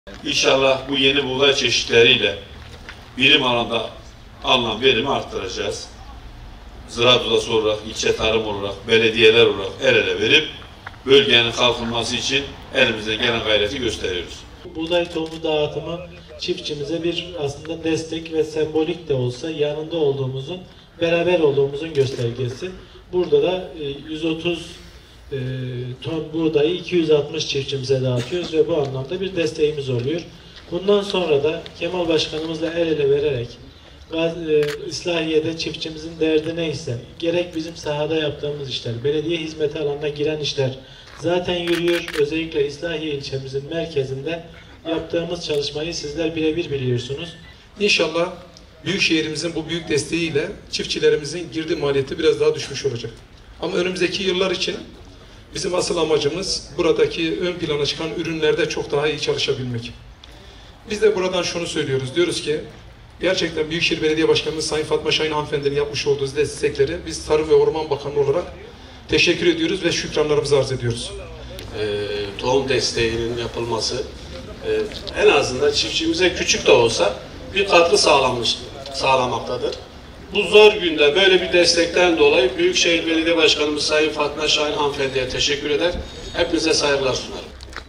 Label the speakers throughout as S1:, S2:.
S1: İnşallah bu yeni buğday çeşitleriyle birim alanda alınan verimi arttıracağız. Ziraat Odası olarak, ilçe tarım olarak, belediyeler olarak el ele verip bölgenin kalkınması için elimizden gelen gayreti gösteriyoruz.
S2: Buğday tohumu dağıtımı çiftçimize bir aslında destek ve sembolik de olsa yanında olduğumuzun, beraber olduğumuzun göstergesi. Burada da 130 ton buğdayı 260 çiftçimize dağıtıyoruz ve bu anlamda bir desteğimiz oluyor. Bundan sonra da Kemal Başkanımızla el ele vererek İslahiye'de çiftçimizin derdi neyse, gerek bizim sahada yaptığımız işler, belediye hizmeti alanına giren işler zaten yürüyor. Özellikle İslahiye ilçemizin merkezinde yaptığımız çalışmayı sizler birebir biliyorsunuz.
S3: İnşallah Büyükşehirimizin bu büyük desteğiyle çiftçilerimizin girdi maliyeti biraz daha düşmüş olacak. Ama önümüzdeki yıllar için bizim asıl amacımız buradaki ön plana çıkan ürünlerde çok daha iyi çalışabilmek. Biz de buradan şunu söylüyoruz. Diyoruz ki gerçekten Büyükşehir Belediye Başkanımız Sayın Fatma Şahin hanımefendinin yapmış olduğu destekleri biz Tarım ve Orman Bakanı olarak teşekkür ediyoruz ve şükranlarımızı arz ediyoruz.
S4: Tohum desteğinin yapılması en azından çiftçimize küçük de olsa bir katkı sağlamaktadır. Bu zor günde böyle bir destekten dolayı Büyükşehir Belediye Başkanımız Sayın Fatma Şahin hanımefendiye teşekkür eder. Hepinize saygılar sunarım.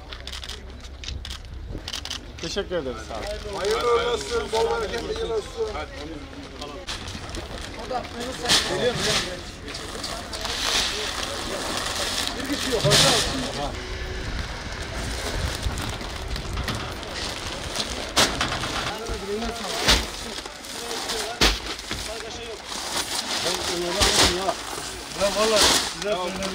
S5: Teşekkür ederiz. Sağ olun.
S6: Hayırlı olsun, bol bereketli olsun. Geliyor mu? Bir kişi yok, hocam. Ben vallahi size